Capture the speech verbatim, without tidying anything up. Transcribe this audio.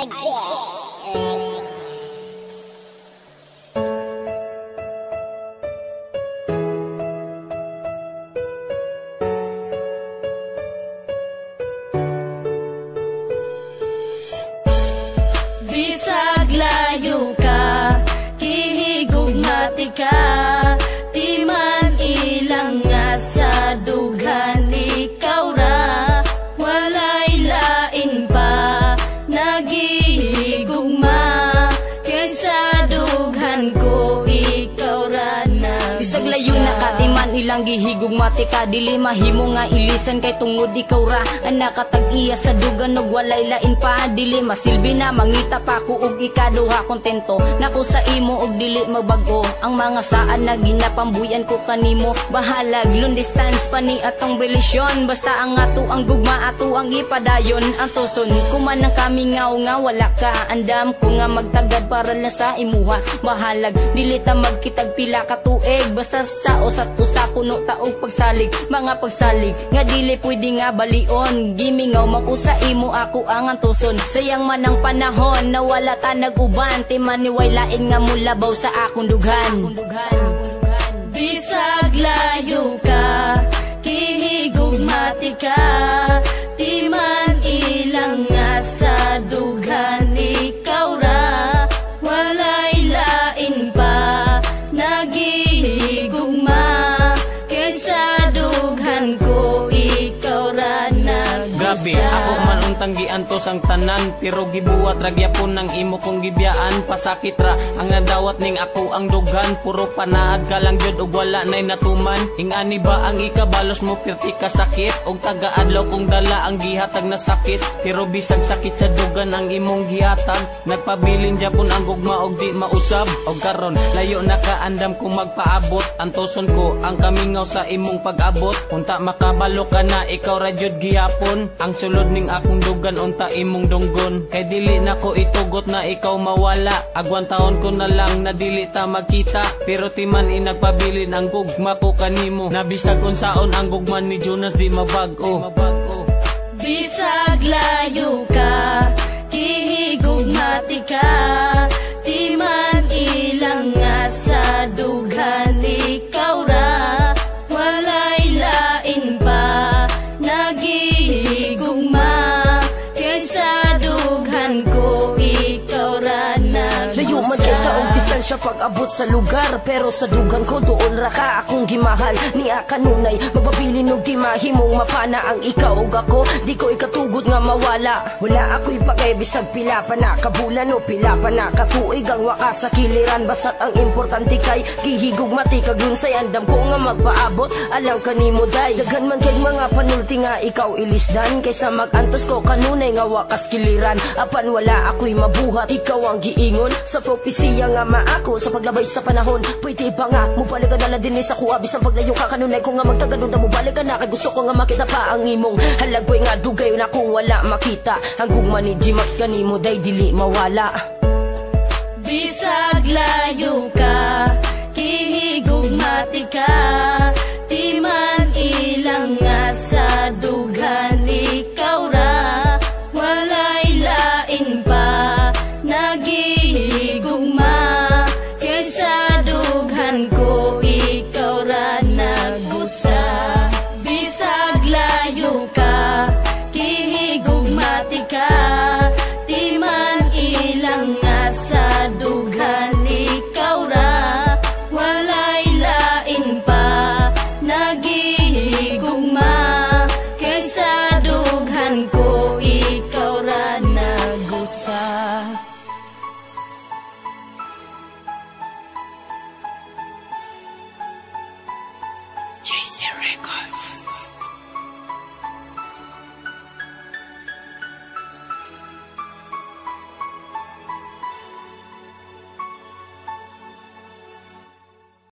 Bisag layo ka, kihigugmati ka, di man ilang nga sa dughan ikaw ra, walay lain pa nagihigugma, kaysa dughan ko ikaw ra na. Bisag layo na ka, di man ilang gihigugmati ka, dili mahimo nga ilisan kay tungod ikaw ra ang nakatag-iya sa dugan og walay lain pa, dili masilbi na mangita pa ko og ikaduha kontento nako sa imo og dili magbago ang mga saan na ginapambuyan ko kanimo, bahalag long distance pa ni atong relasyon, basta ang ato ang gugma ato ang ipadayon, ang tuson kuman ang kami ngaw nga wala ka, andam ko nga magtagad para lang sa imuha, bahalag dili ta magkitag pila ka tuig, basta sa usat usa puno taog pagsalig, mga pagsalig nga dili pwede nga balion, gimingaw makusa imo ako ang antuson, sayang man ang panahon na wala ta nag-uban, timaniway lain nga mulabaw sa akong dughan. Bisag layo ka, kihigugmati ka, di man ilang nga sa dughan ikaw ra, walay lain pa nagihigugma, kaysa dughan ko ikaw ra nagbusa. Grabe, ako man untang giantos ang tanan, pero gibuwat ragyapon ng imo kong gibiyaan, pasakit ra ang nadawat ning ako ang dughan, puro panaad ka lang jud og wala nay natuman, ingani ba ang ikabalos mo pirti ka sakit, og taga-adlaw kong dala ang gihatag na sakit, pero bisag sakit sa dugan ang imong gihatag, nagpabilin japon ang gugma og di mausab, og karon layo na kaandam kung magpaabot, antoson ko ang kamingaw sa imong pag-abot, unta makabalo ka na ikaw ra jud gihapon, ang sulod ning akong dugan unta imong dunggon, kay dili na ko itugot na ikaw mawala, agwan taon ko na lang na dili ta magkita, pero timan inagpabilin ang gugma ko kanimo, nabisag unsaon ang gugman ni Jonas di mabag-o. Bisag layo ka, kihigugmati ka, di man ilang nga sa dughan ikaw ra, walay lain pa nagihigugma, kaysa dughan ko ikaw ra nagbusa. Layo man kay taong distansya pag-abot sa lugar, pero sa dugan ko doon ra ka akong gimahal, niya kanunay mababilin og di mahimong mapana ang ikaw ug ako, di ko ikatugod nga mawala, wala ako'y pakay bisag pila pa na kabulan o pila pa na katuig ang wakas sa kiliran, basta't ang importante kay gihigugmati kag lunsay, andam ko nga magpaabot alang kanimo day, daghan man kay mga panulti nga ikaw ilisdan, kaysa magantos ko kanunay nga wakas kiliran, apan wala ako'y mabuhat, ikaw ang giingon sa propesiya nga maako sa paglabay sa panahon, pwede ba nga mubalik ka na lang din sa kuha, bisang paglayo ka kanunay ko nga magtagadon na mubalik ka na, kay gusto ko nga makita pa ang imong halagway nga dugay na kung wala makita, ang gugma ni G-Max kanimo day dili mawala. Bisag layo ka, kihigugmati ka, di man ilang nga sa dughan ikaw ra, walay lain pa nagihigugma, kaysa dughan ko ikaw ra nagbusa. Bisag layo ka, kihigugmati ka, di man ilang nga sa dughan ikaw ra, walay lain pa nagihigugma, kaysa dughan ko ikaw ra nagbusa.